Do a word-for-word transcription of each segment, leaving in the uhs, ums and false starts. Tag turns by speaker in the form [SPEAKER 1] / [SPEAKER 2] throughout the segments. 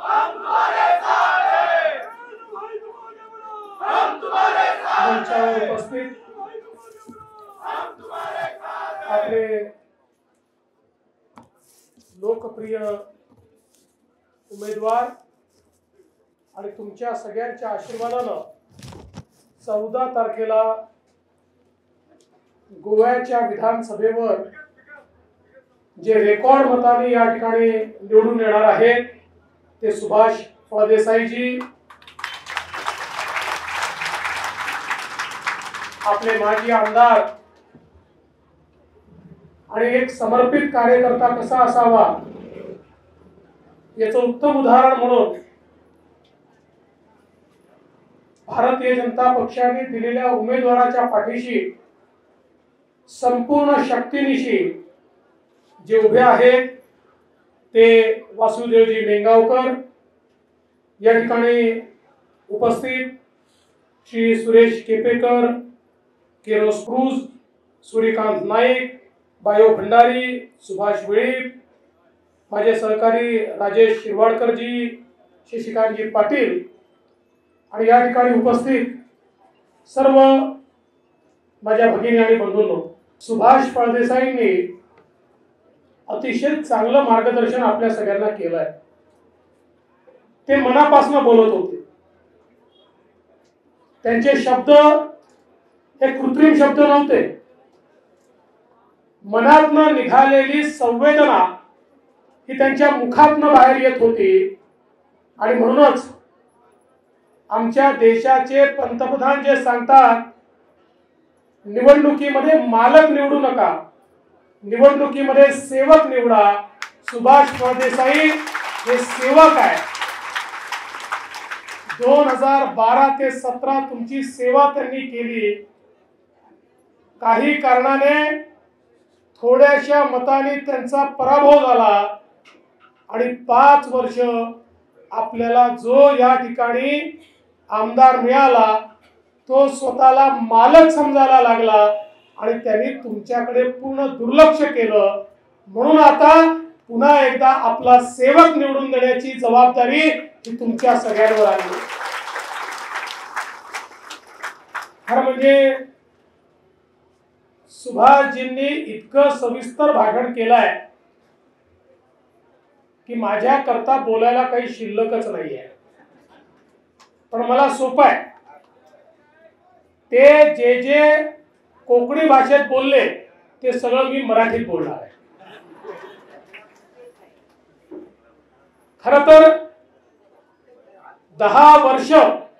[SPEAKER 1] हम तुम्हारे साथ हैं। हम तुम्हारे साथ हैं।
[SPEAKER 2] उपस्थित
[SPEAKER 1] हम तुम्हारे साथ हैं।
[SPEAKER 2] आपले लोकप्रिय उमेदवार आणि तुमच्या सगळ्यांच्या आशीर्वादानं चौदा तारखेला गोव्याच्या विधानसभेवर जे रेकॉर्ड मताने या ठिकाणी निवडून येणार आहेत ते सुभाष फळदेसाईजी, आपले माजी आमदार आणि एक समर्पित कार्यकर्ता कसा असावा याचं उत्तम उदाहरण म्हणून भारतीय जनता पक्षाने दिलेल्या उमेदवाराच्या पाठीशी संपूर्ण शक्तीनिशी जे उभे आहेत ते वासुदेवजी मेंगावकर, या ठिकाणी उपस्थित श्री सुरेश केपेकर, केरोस क्रूज, सूर्यकांत नाईक, बायो भंडारी, सुभाष वेळीप, माझे सहकारी राजेश शिरवाडकरजी, शशिकांतजी पाटील आणि या ठिकाणी उपस्थित सर्व माझ्या भगिनी आणि बंधूंनो, सुभाष फळदेसाईंनी अतिशय चांगलं मार्गदर्शन आपल्या सगळ्यांना केलं आहे. ते मनापासून बोलत होते. त्यांचे शब्द हे कृत्रिम शब्द नव्हते. मनातनं निघालेली संवेदना ही त्यांच्या मुखातनं बाहेर येत होती. आणि म्हणूनच आमच्या देशाचे पंतप्रधान जे सांगतात निवडणुकीमध्ये मालक निवडू नका, निवडणुकीमध्ये सेवक निवडा, सुभाष फळदेसाई हे सेवक आहे. दोन हजार बारा ते सतरा तुमची सेवा त्यांनी केली. काही कारणाने थोड्याशा मताने त्यांचा पराभव झाला आणि पाच वर्ष आपल्याला जो या ठिकाणी आमदार मिळाला तो स्वतःला मालक समजायला लागला आणि त्यांनी तुमच्याकडे पूर्ण दुर्लक्ष केलं. म्हणून आता पुन्हा एकदा आपला सेवक निवडून देण्याची जबाबदारी ही तुमच्या सगळ्यांवर आली. खरं म्हणजे सुभाषजींनी इतकं सविस्तर भाषण केलंय की माझ्या करता बोलायला काही शिल्लकच नाहीये. पण मला सोपं आहे. ते जे जे कोकणी भाषेत बोलले ते सगळं मी मराठीत बोलणार आहे. खरं तर दहा वर्ष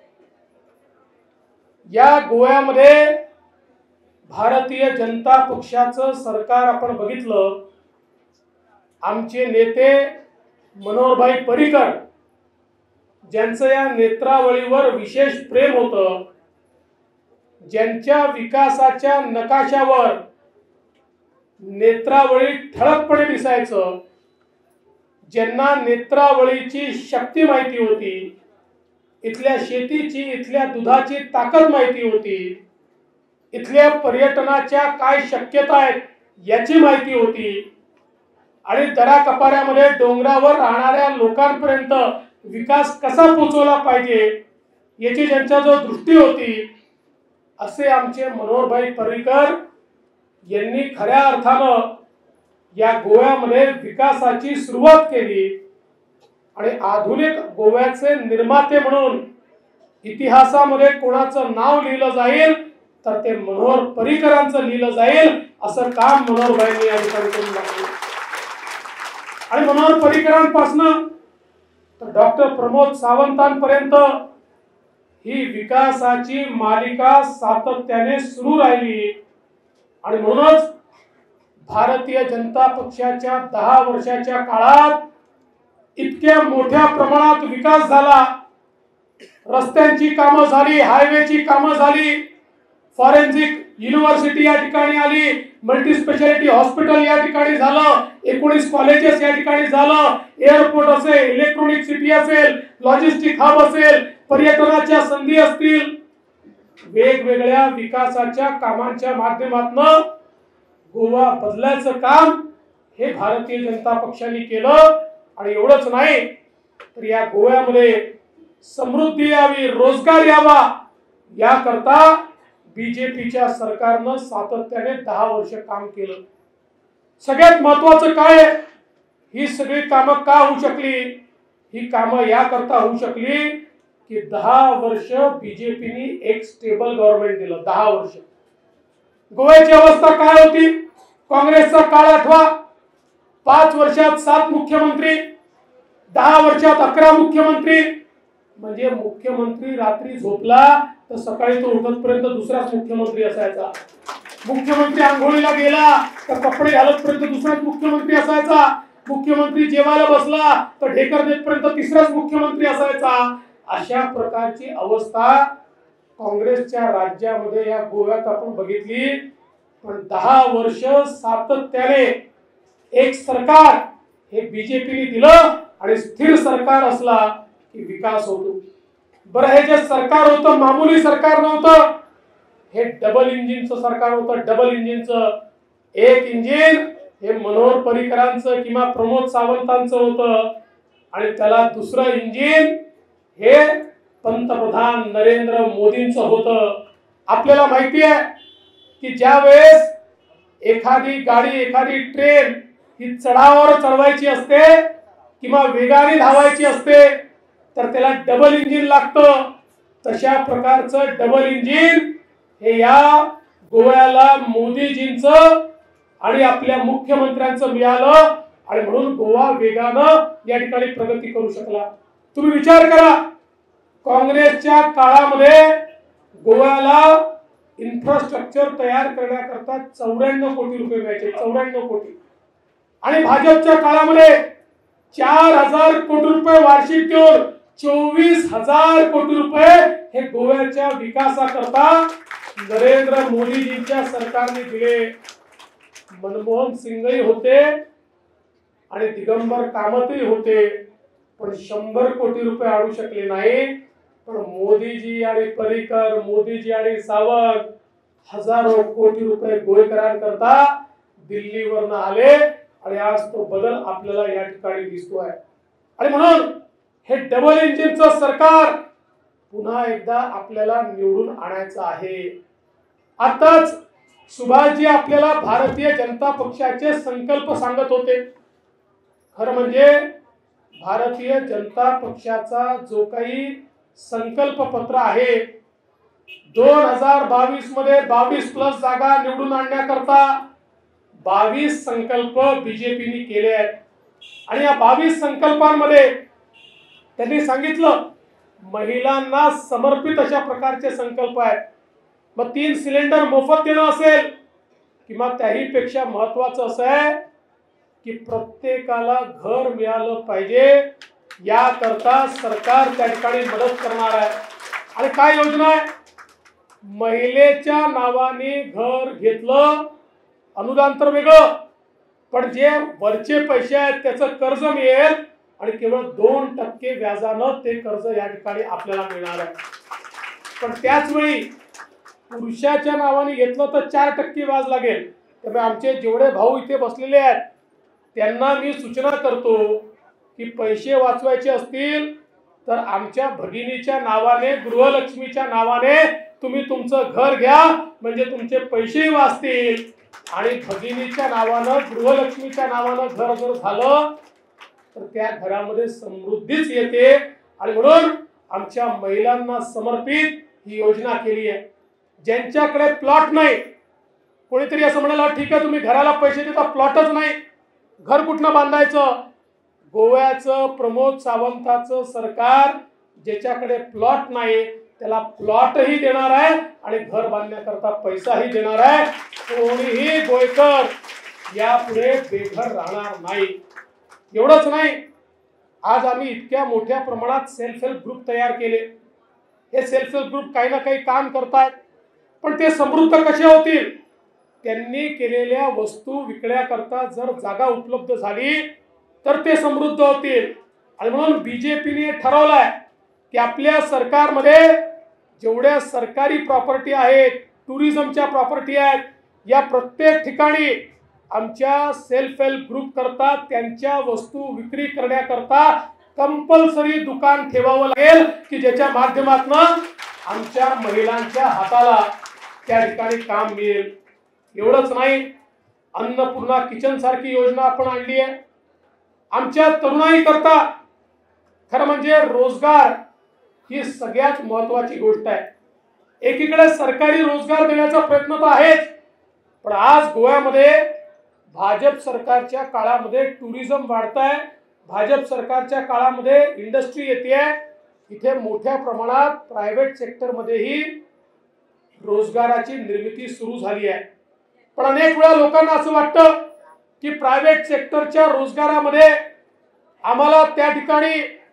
[SPEAKER 2] या गोव्यामध्ये भारतीय जनता पक्षाचं सरकार आपण बघितलं. आमचे नेते मनोहरभाई पर्रिकर ज्यांचं या नेत्रावळीवर विशेष प्रेम होतं, ज्यांच्या विकासाच्या नकाशावर नेत्रावळी ठळकपणे दिसायचं, ज्यांना नेत्रावळीची शक्ती माहिती होती, इथल्या शेतीची, इथल्या दुधाची ताकद माहिती होती, इथल्या पर्यटनाच्या काय शक्यता आहेत याची माहिती होती आणि दराकपाऱ्यामध्ये डोंगरावर राहणाऱ्या लोकांपर्यंत विकास कसा पोहोचवला पाहिजे याची ज्यांच्याजवळ दृष्टी होती, असे आमचे मनोहरभाई पर्रिकर यांनी खऱ्या अर्थानं या गोव्यामध्ये विकासाची सुरुवात केली. आणि आधुनिक गोव्याचे निर्माते म्हणून इतिहासामध्ये कोणाचं नाव लिहिलं जाईल तर ते मनोहर पर्रिकरांचं लिहिलं जाईल. असं काम मनोहरभाईंनी या ठिकाणी करून दाखवलं. आणि मनोहर पर्रिकरांपासून तर डॉक्टर प्रमोद सावंतांपर्यंत ही विकासाची मालिका सातत्याने सुरू राहिली. आणि म्हणूनच भारतीय जनता पक्षाच्या दहा वर्षाच्या काळात इतक्या मोठ्या प्रमाणात विकास झाला. रस्त्यांची कामं झाली, हायवेची कामं झाली, फॉरेन्सिक युनिव्हर्सिटी या ठिकाणी आली, मल्टी स्पेशालिटी हॉस्पिटल या ठिकाणी झालं, एकोणीस कॉलेजेस या ठिकाणी झालं, एअरपोर्ट असेल, इलेक्ट्रॉनिक सिटी असेल, लॉजिस्टिक हब असेल, पर्यटनाच्या संधी असतील, वेगवेगळ्या विकासाच्या कामांच्या माध्यमातून गोवा बदलायचं काम हे भारतीय जनता पक्षाने केलं. आणि एवढंच नाही तर या गोव्यामध्ये समृद्धी यावी, रोजगार यावा, याकरता बीजेपीच्या सरकारनं सातत्याने दहा वर्ष काम केलं. सगळ्यात महत्वाचं काय, ही सगळी कामं का होऊ शकली? ही कामं याकरता होऊ शकली की दहा वर्ष बीजेपीने एक स्टेबल गव्हर्नमेंट दिलं. दहा वर्ष गोव्याची अवस्था काय होती? काँग्रेसचा काळ आठवा. पाच वर्षात सात मुख्यमंत्री, दहा वर्षात अकरा मुख्यमंत्री. म्हणजे मुख्यमंत्री रात्री झोपला तर सकाळी तो उठतपर्यंत दुसराच मुख्यमंत्री असायचा. मुख्यमंत्री आंघोळीला गेला तर कपडे घालतपर्यंत दुसराच मुख्यमंत्री असायचा. मुख्यमंत्री जेवायला बसला तर ढेकर देतपर्यंत तिसराच मुख्यमंत्री असायचा. अशा प्रकारची अवस्था काँग्रेसच्या राज्यामध्ये या गोव्यात आपण बघितली. पण दहा वर्ष सातत्याने एक सरकार हे बीजेपीने दिलं आणि स्थिर सरकार असला की विकास होतो. बरं, हे जे सरकार होतं मामूली सरकार नव्हतं, हे डबल इंजिनचं सरकार होतं. डबल इंजिनचं एक इंजिन हे मनोहर पर्रिकरांचं किंवा प्रमोद सावंतांचं होतं आणि त्याला दुसरं इंजिन हे पंतप्रधान नरेंद्र मोदींचं होतं. आपल्याला माहिती आहे की ज्या वेळेस एखादी गाडी, एखादी ट्रेन ही चढावावर चढवायची असते किंवा वेगाने धावायची असते तर त्याला डबल इंजिन लागतं. तशा प्रकारचं डबल इंजिन हे या गोव्याला मोदीजींचं आणि आपल्या मुख्यमंत्र्यांचं मिळालं आणि म्हणून गोवा वेगानं या ठिकाणी प्रगती करू शकला. तुम्ही विचार करा, काँग्रेसच्या काळामध्ये गोव्याला इन्फ्रास्ट्रक्चर तयार करण्याकरता चौऱ्याण्णव कोटी रुपये मिळायचे. चौऱ्याण्णव कोटी. आणि भाजपच्या काळामध्ये चार हजार कोटी रुपये वार्षिक देऊन चोवीस हजार कोटी रुपये हे गोव्याच्या विकासाकरता नरेंद्र मोदीजींच्या सरकारने दिले. मनमोहन सिंगही होते आणि दिगंबर कामतही होते, पण शंभर कोटी रुपये आणू शकले नाही. पण मोदीजी आणि पर्रिकर, मोदीजी आणि सावंत हजारो कोटी रुपये गोवेकरांकरता दिल्लीवरनं आले आणि आज तो बदल आपल्याला या ठिकाणी दिसतोय. आणि म्हणून हे डबल इंजिनचं सरकार पुन्हा एकदा आपल्याला निवडून आणायचं आहे. आताच सुभाषजी आपल्याला भारतीय जनता पक्षाचे संकल्प सांगत होते. खरं म्हणजे भारतीय जनता पक्षाचा जो काही संकल्प पत्र आहे, दोन हजार बावीस मध्ये बावीस प्लस जागा निवडून आणण्याकरता बावीस संकल्प बीजेपीने केले आहेत. आणि या बावीस संकल्पांमध्ये त्यांनी सांगितलं महिलांना समर्पित अशा प्रकारचे संकल्प आहेत. मग तीन सिलेंडर मोफत देणं असेल किंवा त्याही पेक्षा महत्वाचं असं आहे की प्रत्येकाला घर मिळालं पाहिजे, याकरता सरकार त्या ठिकाणी मदत करणार आहे. आणि काय योजना आहे? महिलेच्या नावाने घर घेतलं, अनुदान तर वेगळं, पण जे वरचे पैसे आहेत त्याचं कर्ज मिळेल आणि केवळ दोन टक्के व्याजानं ते कर्ज या ठिकाणी आपल्याला मिळणार आहे. पण त्याच वेळी पुरुषाच्या नावाने घेतलं तर चार टक्के व्याज लागेल. त्यामुळे आमचे जेवढे भाऊ इथे बसलेले आहेत त्यांना मी सूचना करतो की पैसे वाचवायचे असतील तर आमच्या भगिनीच्या नावाने, गृहलक्ष्मीच्या नावाने तुम्ही तुमचं घर घ्या, म्हणजे तुमचे पैसेही वाचतील आणि भगिनीच्या नावानं, गृहलक्ष्मीच्या नावानं घर जर झालं तर त्या घरामध्ये समृद्धीच येते. आणि म्हणून आमच्या महिलांना समर्पित ही योजना केली आहे. ज्यांच्याकडे प्लॉट नाही, कोणीतरी असं म्हणाला ठीक आहे तुम्ही घराला पैसे देता, प्लॉटच नाही, घर कुठनं बांधायचं? गोव्याचं प्रमोद सावंताचं सरकार ज्याच्याकडे प्लॉट नाही त्याला प्लॉटही देणार आहे आणि घर बांधण्याकरता पैसाही देणार आहे. कोणीही गोयकर यापुढे बेघर राहणार नाही. एवढंच नाही, आज आम्ही इतक्या मोठ्या प्रमाणात सेल्फ हेल्प ग्रुप तयार केले. हे सेल्फ हेल्प ग्रुप काही ना काही काम करतात, पण ते समृद्ध कसे होतील? त्यांनी केलेल्या वस्तू विकण्याकरता जर जागा उपलब्ध झाली तर ते समृद्ध होतील. आणि म्हणून बीजेपीने ठरवलंय की आपल्या सरकारमध्ये जेवढ्या सरकारी प्रॉपर्टी आहेत, टुरिझमच्या प्रॉपर्टी आहेत, या प्रत्येक ठिकाणी आमच्या सेल्फ हेल्प ग्रुप करता त्यांच्या वस्तू विक्री करण्याकरता कंपल्सरी दुकान ठेवावं लागेल की ज्याच्या माध्यमातून आमच्या महिलांच्या हाताला त्या ठिकाणी काम मिळेल. एवढंच नाही, अन्नपूर्णा किचन सारखी योजना आपण आणली आहे. आमच्या तरुणाई करता खरं म्हणजे रोजगार ही सगळ्यात महत्वाची गोष्ट आहे. एकीकडे सरकारी रोजगार देण्याचा प्रयत्न तर आहेच, पण आज गोव्यामध्ये भाजप सरकारच्या काळामध्ये टुरिझम वाढत आहे. भाजप सरकारच्या काळामध्ये इंडस्ट्री येते. इथे मोठ्या प्रमाणात प्रायव्हेट सेक्टरमध्येही रोजगाराची निर्मिती सुरू झाली आहे. पण अनेक वेळा लोकांना असं वाटतं की प्रायव्हेट सेक्टरच्या रोजगारामध्ये आम्हाला त्या ठिकाणी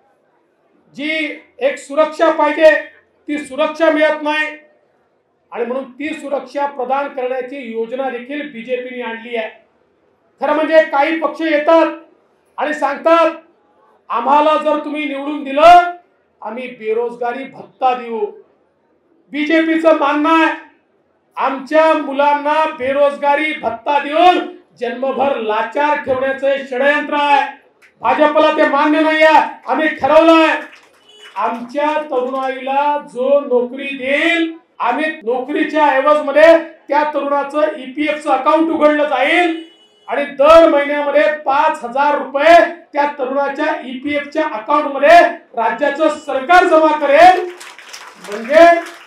[SPEAKER 2] जी एक सुरक्षा पाहिजे ती सुरक्षा मिळत नाही, आणि म्हणून ती सुरक्षा प्रदान करण्याची योजना देखील बीजेपीने आणली आहे. खरं म्हणजे काही पक्ष येतात आणि सांगतात आम्हाला जर तुम्ही निवडून दिलं आम्ही बेरोजगारी भत्ता देऊ. बीजेपीचं म्हणणं आहे आमच्या मुलांना बेरोजगारी भत्ता देऊन जन्मभर लाचार ठेवण्याचं हे षडयंत्र आहे. भाजपला ते मान्य नाही आहे. आम्ही ठरवलंय आमच्या तरुणाईला जो नोकरी देईल आम्ही नोकरीच्या ऐवजमध्ये त्या तरुणाचं ईपीएफचं अकाउंट उघडलं जाईल आणि दर महिन्यामध्ये पाच हजार रुपये त्या तरुणाच्या ईपीएफच्या अकाउंट मध्ये राज्याचं सरकार जमा करेल. म्हणजे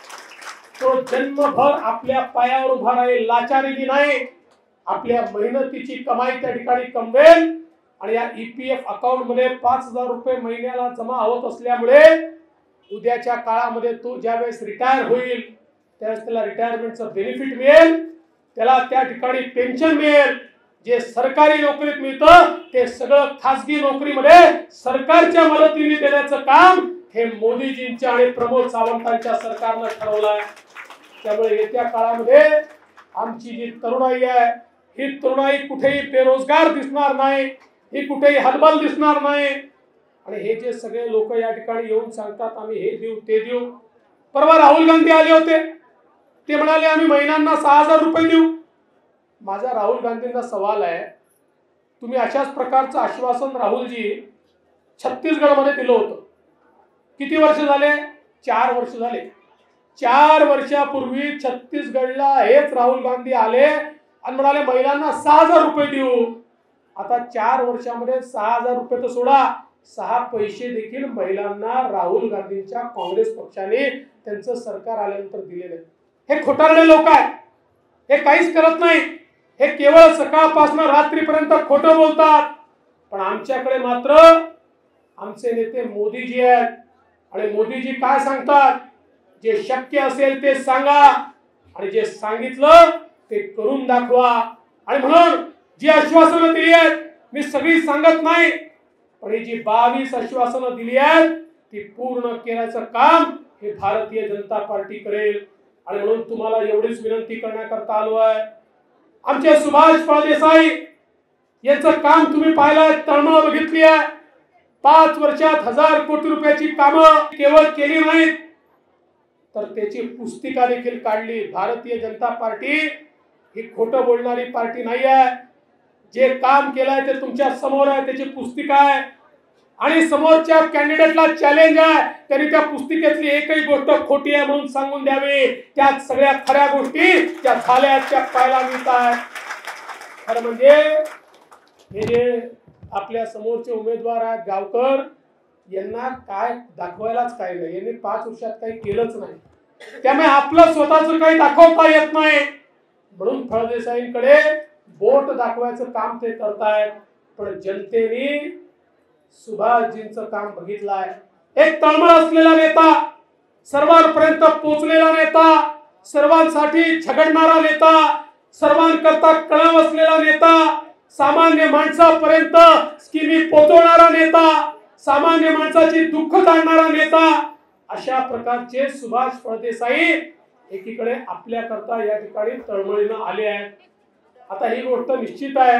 [SPEAKER 2] तो जन्मभर आपल्या पायावर उभा राहील, लाचारी नाही, आपल्या मेहनतीची कमाई त्या ठिकाणी कमवेल. आणि या ईपीएफ अकाउंट मध्ये पाच हजार रुपये महिन्याला जमा होत असल्यामुळे उद्याच्या काळामध्ये तो ज्यावेळेस रिटायर होईल त्यावेळेस त्याला रिटायरमेंटचं बेनिफिट मिळेल, त्याला त्या ठिकाणी पेन्शन मिळेल. जे सरकारी नोकरीत मिळतं ते सगळं खासगी नोकरीमध्ये सरकारच्या मदतीने देण्याचं काम हे मोदीजींच्या आणि प्रमोद सावंतांच्या सरकारनं ठरवलं आहे. त्यामुळे येत्या काळामध्ये आमची जी तरुणाई आहे ही तरुणाई कुठेही बेरोजगार दिसणार नाही, ही कुठेही हतबल दिसणार नाही. आणि हे जे सगळे लोक या ठिकाणी येऊन सांगतात आम्ही हे देऊ ते देऊ. परवा राहुल गांधी आले होते, ते म्हणाले आम्ही महिन्यांना सहा हजार रुपये देऊ. माझा राहुल गांधींना सवाल आहे, तुम्ही अशाच प्रकारचं आश्वासन राहुलजी छत्तीसगडमध्ये दिलं होतं. किती वर्ष झाले? चार वर्ष झाले. चार वर्षापूर्वी छत्तीसगडला हेच राहुल गांधी आले आणि म्हणाले महिलांना सहा हजार रुपये देऊ. आता चार वर्षामध्ये सहा हजार रुपये तर सोडा, सहा पैसे देखील महिलांना राहुल गांधींच्या काँग्रेस पक्षाने त्यांचं सरकार आल्यानंतर दिलेले. हे खोटारडे लोक आहेत, हे काहीच करत नाही, हे केवळ सकाळपासून रात्रीपर्यंत खोटं बोलतात. पण आमच्याकडे मात्र आमचे नेते मोदीजी आहेत आणि मोदीजी काय सांगतात, जे शक्य असेल ते सांगा आणि जे सांगितलं ते करून दाखवा. आणि म्हणून जी आश्वासनं दिली आहेत मी सगळी सांगत नाही, पण ही जी बावीस आश्वासनं दिली आहेत ती पूर्ण करण्याचं काम हे भारतीय जनता पार्टी करेल. आणि म्हणून तुम्हाला एवढीच विनंती करण्याकरता आलो आहे. आमचे सुभाष फळदेसाई यांचं काम तुम्ही पाहिलंय, तळमळ बघितली आहे. पाच वर्षात हजार कोटी रुपयाची कामं केवळ केली नाहीत तर त्याची पुस्तिका देखील काढली. भारतीय जनता पार्टी ही खोटं बोलणारी पार्टी नाही आहे. जे काम केलंय ते तुमच्या समोर आहे, त्याची पुस्तिका आहे. आणि समोरच्या कॅन्डिडेटला चॅलेंज आहे तरी त्या पुस्तिकेतली एकही गोष्ट खोटी आहे म्हणून सांगून द्यावी. त्यात सगळ्या खऱ्या गोष्टी त्या झाल्या त्या पाहायला मिळतात. खरं म्हणजे हे जे आपल्या समोरचे उमेदवार आहेत गावकर, यांना काय दाखवायलाच काय नाही. यांनी पाच वर्षात काही केलंच नाही, त्यामुळे आपलं स्वतःच काही दाखवता येत नाही. म्हणून फळदेसाईंकडे बोट दाखवायचं काम ते करतायत. पण जनतेने सुभाषजींचं काम बघितलं आहे. एक तळमळ असलेला नेता, सर्वांपर्यंत पोहोचलेला नेता, सर्वांसाठी झगडणारा नेता, सर्वांकरता कळव असलेला नेता, सामान्य माणसापर्यंत स्कीमी पोहोचवणारा नेता, सामान्य माणसाची दुःख जाणणारा नेता, अशा प्रकारचे सुभाष फळदेसाई एकीकडे आपल्या करता या ठिकाणी तळमळीनं आले आहेत. आता ही गोष्ट निश्चित आहे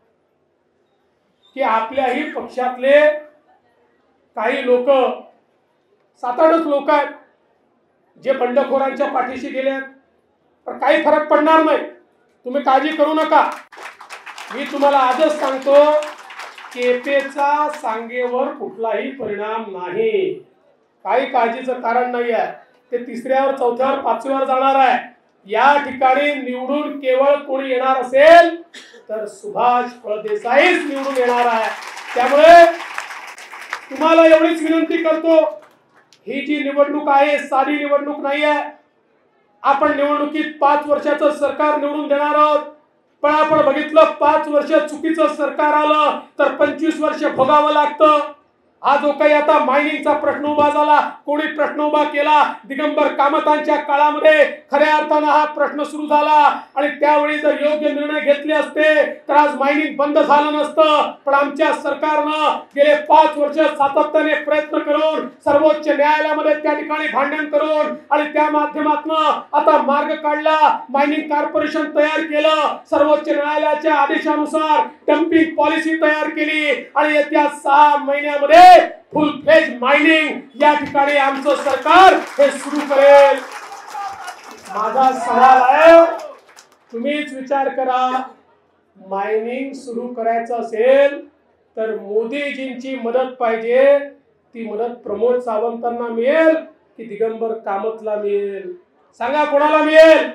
[SPEAKER 2] की आपल्याही पक्षातले काही लोक, सात आठच लोक आहेत जे बंडखोरांच्या पाठीशी गेले आहेत. पण काही फरक पडणार नाही, तुम्ही काळजी करू नका. मी तुम्हाला आजच सांगतो केपेचा सांगेवर कुठलाही परिणाम नाही. काही काळजीचं कारण नाही आहे. ते तिसऱ्यावर चौथ्यावर पाचव्यावर जाणार आहे. या ठिकाणी निवडून केवळ कोणी येणार असेल तर सुभाष फळदेसाईच निवडून येणार आहे. त्यामुळे तुम्हाला एवढीच विनंती करतो, ही जी निवडणूक आहे साधी निवडणूक नाही आहे. आपण निवडणुकीत पाच वर्षाचं सरकार निवडून देणार आहोत. पण आपण बघितलं पाच वर्ष चुकीचं सरकार आलं तर पंचवीस वर्ष भोगावं लागतं. हा जो काही आता मायनिंगचा प्रश्न उभा झाला, कोणी प्रश्न उभा केला दिगंबर कामतांच्या काळामध्ये, खऱ्या अर्थानं हा प्रश्न सुरू झाला आणि त्यावेळी जर योग्य निर्णय घेतले असते तर आज मायनिंग बंद झालं नसतं. पण आमच्या सरकारनं गेले पाच वर्ष सातत्याने प्रयत्न करून सर्वोच्च न्यायालयामध्ये त्या ठिकाणी भांडण करून आणि त्या माध्यमातून आता मार्ग काढला. मायनिंग कॉर्पोरेशन तयार केलं, सर्वोच्च न्यायालयाच्या आदेशानुसार डम्पिंग पॉलिसी तयार केली आणि येत्या सहा महिन्यामध्ये फुल फ्लेज मायनिंग या ठिकाणी आमचं सरकार हे सुरू करेल. माझा सवाल आहे, तुम्हीच विचार करा, मायनिंग सुरू करायचं असेल तर मोदीजींची मदत पाहिजे. ती मदत प्रमोद सावंतांना मिळेल की दिगंबर कामतला मिळेल? सांगा, कोणाला मिळेल?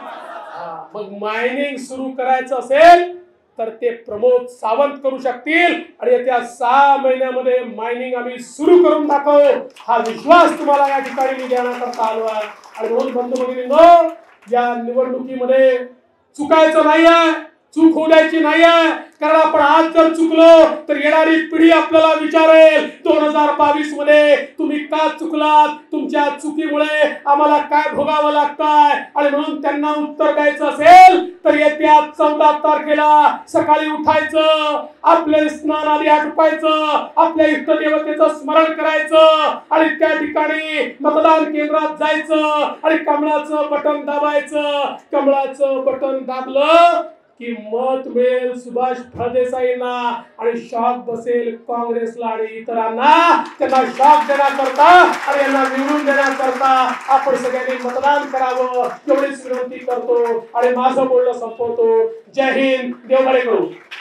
[SPEAKER 2] मग मायनिंग सुरू करायचं असेल तर ते प्रमोद सावंत करू शकतील आणि येत्या सहा महिन्यामध्ये मायनिंग आम्ही सुरू करून दाखवू, हा विश्वास तुम्हाला या ठिकाणी मी देण्याकरता आलो आहे. आणि म्हणून बंधू भगिनींनो, या निवडणुकीमध्ये चुकायचं नाही आहे, चूक होऊ द्यायची नाही आहे. कारण आपण आज जर चुकलो तर येणारी पिढी आपल्याला विचारेल दोन हजार बावीस मध्ये तुम्ही का चुकलात, तुमच्या चुकीमुळे आम्हाला काय भोगावं लागतंय. आणि म्हणून त्यांना उत्तर द्यायचं असेल तर येत्या चौदा तारखेला सकाळी उठायचं, आपले स्नान आधी आटोपायचं, आपल्या इष्टदेवतेचं स्मरण करायचं आणि त्या ठिकाणी मतदान केंद्रात जायचं आणि कमळाचं बटन दाबायचं. कमळाचं बटन दाबलं की मत मिळेल सुभाष फळदेसाईंना आणि शॉक बसेल काँग्रेसला आणि इतरांना. त्यांना शॉक देण्याकरता आणि यांना निवडून देण्याकरता आपण सगळ्यांनी मतदान करावं एवढीच विनंती करतो आणि माझं बोलणं संपवतो. जय हिंद, देव बळे करू.